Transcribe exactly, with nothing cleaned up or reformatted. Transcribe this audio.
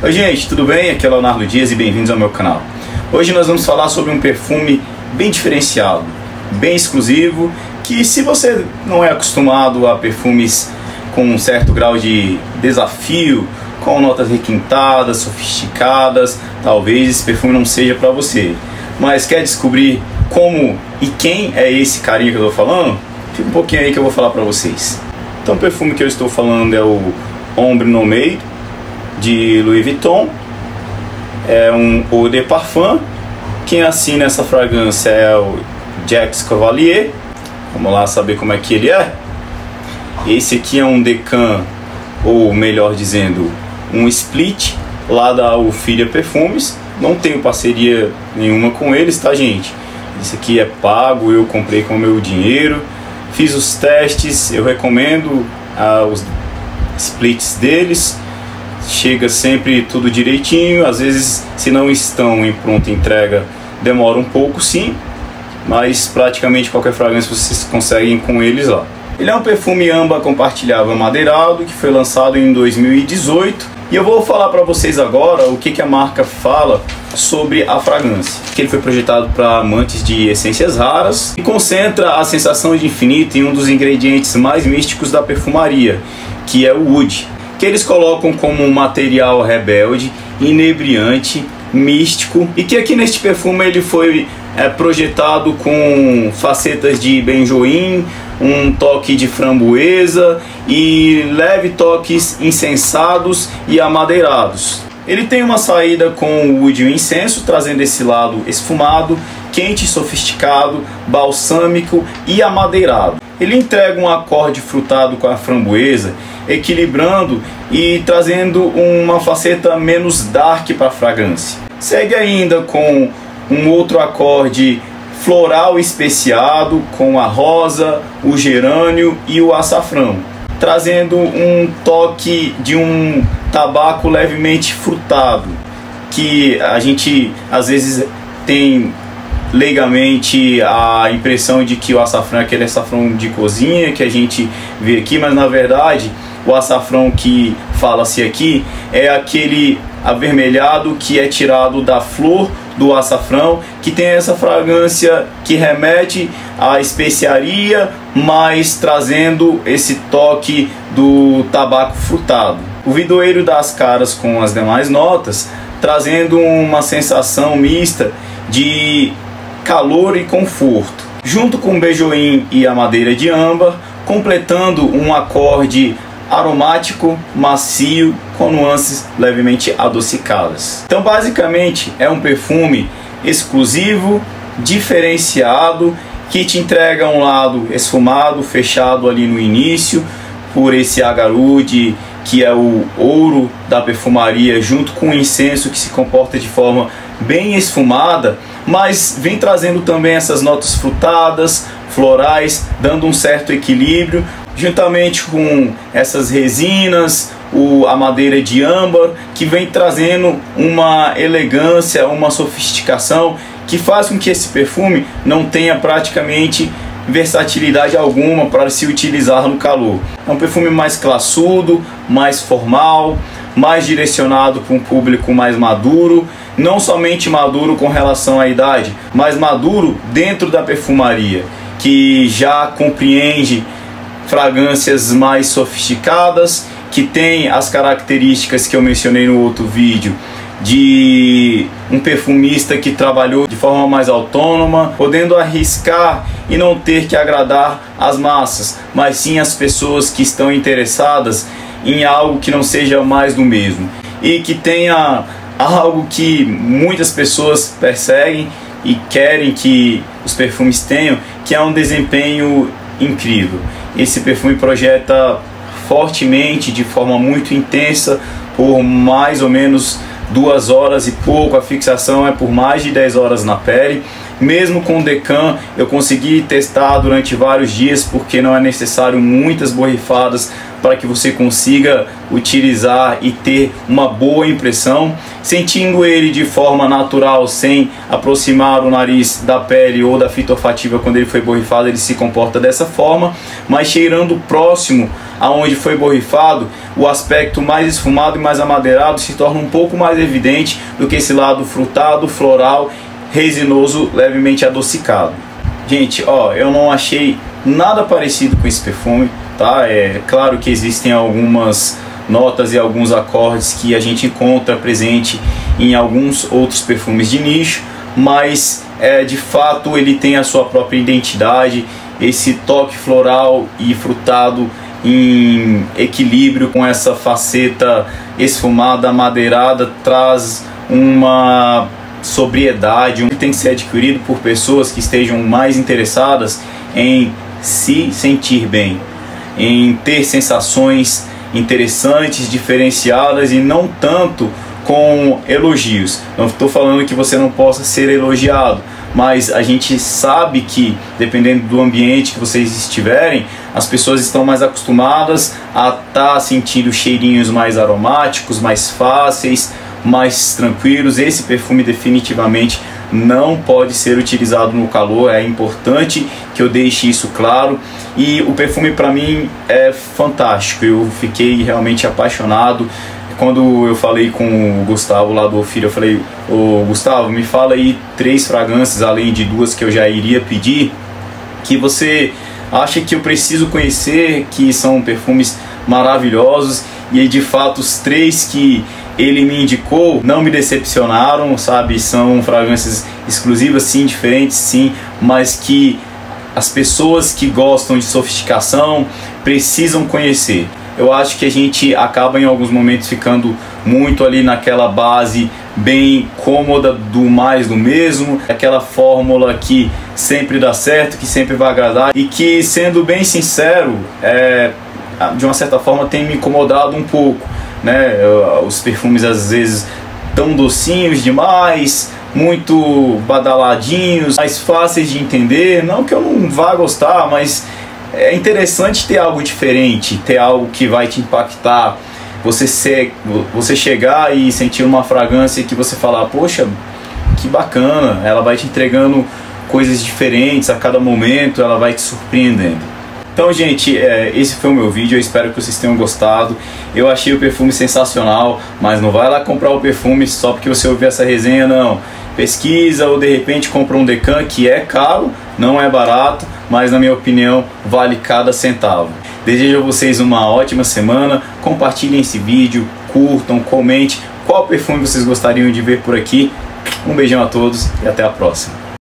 Oi gente, tudo bem? Aqui é Leonardo Dias e bem-vindos ao meu canal. Hoje nós vamos falar sobre um perfume bem diferenciado, bem exclusivo, que se você não é acostumado a perfumes com um certo grau de desafio, com notas requintadas, sofisticadas, talvez esse perfume não seja para você. Mas quer descobrir como e quem é esse carinha que eu estou falando? Fica um pouquinho aí que eu vou falar para vocês. Então o perfume que eu estou falando é o Ombre Nommé de Louis Vuitton. É um Eau de Parfum. Quem assina essa fragrância é o Jacques Cavalier. Vamos lá saber como é que ele é. Esse aqui é um Decan, ou melhor dizendo, um split lá da Ophidia Perfumes. Não tenho parceria nenhuma com eles, tá gente? Esse aqui é pago, eu comprei com o meu dinheiro. Fiz os testes, eu recomendo ah, os splits deles. Chega sempre tudo direitinho. Às vezes, se não estão em pronta entrega, demora um pouco sim, mas praticamente qualquer fragrância vocês conseguem com eles lá. Ele é um perfume âmbar compartilhável madeirado que foi lançado em dois mil e dezoito, e eu vou falar para vocês agora o que, que a marca fala sobre a fragrância. Que ele foi projetado para amantes de essências raras e concentra a sensação de infinito em um dos ingredientes mais místicos da perfumaria, que é o wood, que eles colocam como um material rebelde, inebriante, místico, e que aqui neste perfume ele foi é, projetado com facetas de benjoim, um toque de framboesa e leve toques incensados e amadeirados. Ele tem uma saída com o wood e o incenso, trazendo esse lado esfumado, quente, sofisticado, balsâmico e amadeirado. Ele entrega um acorde frutado com a framboesa, equilibrando e trazendo uma faceta menos dark para a fragrância. Segue ainda com um outro acorde floral especiado com a rosa, o gerânio e o açafrão, trazendo um toque de um tabaco levemente frutado, que a gente às vezes tem leigamente a impressão de que o açafrão é aquele açafrão de cozinha que a gente vê aqui, mas na verdade o açafrão que fala-se aqui é aquele avermelhado que é tirado da flor do açafrão, que tem essa fragrância que remete à especiaria, mas trazendo esse toque do tabaco frutado. O vidoeiro dá as caras com as demais notas, trazendo uma sensação mista de calor e conforto, junto com o benjoim e a madeira de âmbar, completando um acorde aromático, macio, com nuances levemente adocicadas. Então basicamente é um perfume exclusivo, diferenciado, que te entrega um lado esfumado, fechado ali no início, por esse agarude que é o ouro da perfumaria, junto com o incenso que se comporta de forma bem esfumada, mas vem trazendo também essas notas frutadas, florais, dando um certo equilíbrio, juntamente com essas resinas, o, a madeira de âmbar, que vem trazendo uma elegância, uma sofisticação, que faz com que esse perfume não tenha praticamente versatilidade alguma para se utilizar no calor. É um perfume mais classudo, mais formal, mais direcionado para um público mais maduro, não somente maduro com relação à idade, mas maduro dentro da perfumaria, que já compreende fragrâncias mais sofisticadas, que tem as características que eu mencionei no outro vídeo, de um perfumista que trabalhou de forma mais autônoma, podendo arriscar e não ter que agradar as massas, mas sim as pessoas que estão interessadas em algo que não seja mais do mesmo, e que tenha algo que muitas pessoas perseguem e querem que os perfumes tenham, que é um desempenho incrível. Esse perfume projeta fortemente, de forma muito intensa, por mais ou menos duas horas e pouco. A fixação é por mais de dez horas na pele. Mesmo com o Decan, eu consegui testar durante vários dias, porque não é necessário muitas borrifadas para que você consiga utilizar e ter uma boa impressão. Sentindo ele de forma natural, sem aproximar o nariz da pele ou da fita olfativa quando ele foi borrifado, ele se comporta dessa forma, mas cheirando próximo aonde foi borrifado, o aspecto mais esfumado e mais amadeirado se torna um pouco mais evidente do que esse lado frutado, floral, resinoso, levemente adocicado. Gente, ó, eu não achei nada parecido com esse perfume, tá? É claro que existem algumas notas e alguns acordes que a gente encontra presente em alguns outros perfumes de nicho, mas é, de fato ele tem a sua própria identidade, esse toque floral e frutado em equilíbrio com essa faceta esfumada, amadeirada, traz uma sobriedade, que tem que ser adquirido por pessoas que estejam mais interessadas em se sentir bem, em ter sensações interessantes, diferenciadas e não tanto com elogios. Não estou falando que você não possa ser elogiado, mas a gente sabe que dependendo do ambiente que vocês estiverem, as pessoas estão mais acostumadas a estar sentindo cheirinhos mais aromáticos, mais fáceis, mais tranquilos. Esse perfume definitivamente não pode ser utilizado no calor, é importante que eu deixe isso claro. E o perfume para mim é fantástico, eu fiquei realmente apaixonado. Quando eu falei com o Gustavo lá do Ofírio, eu falei: ô Gustavo, me fala aí três fragrâncias, além de duas que eu já iria pedir, que você acha que eu preciso conhecer, que são perfumes maravilhosos. E de fato os três que ele me indicou não me decepcionaram, sabe? São fragrâncias exclusivas, sim, diferentes, sim, mas que as pessoas que gostam de sofisticação precisam conhecer. Eu acho que a gente acaba em alguns momentos ficando muito ali naquela base bem cômoda do mais do mesmo, aquela fórmula que sempre dá certo, que sempre vai agradar e que, sendo bem sincero, é, de uma certa forma tem me incomodado um pouco, né? Os perfumes às vezes tão docinhos demais, muito badaladinhos, mais fáceis de entender. Não que eu não vá gostar, mas é interessante ter algo diferente, ter algo que vai te impactar. Você, ser, você chegar e sentir uma fragrância que você falar: poxa, que bacana, ela vai te entregando coisas diferentes a cada momento, ela vai te surpreendendo. Então, gente, esse foi o meu vídeo, eu espero que vocês tenham gostado. Eu achei o perfume sensacional, mas não vai lá comprar o perfume só porque você ouviu essa resenha, não. Pesquisa ou de repente compra um Decan, que é caro, não é barato, mas na minha opinião vale cada centavo. Desejo a vocês uma ótima semana, compartilhem esse vídeo, curtam, comente qual perfume vocês gostariam de ver por aqui. Um beijão a todos e até a próxima.